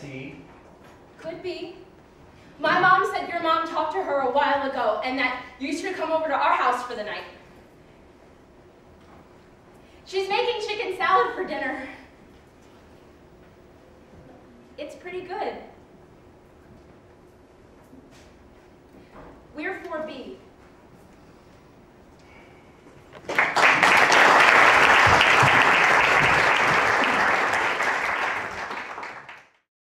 GI60? Could be. My mom said your mom talked to her a while ago and that you should come over to our house for the night. She's making chicken salad for dinner. It's pretty good. We're 4B.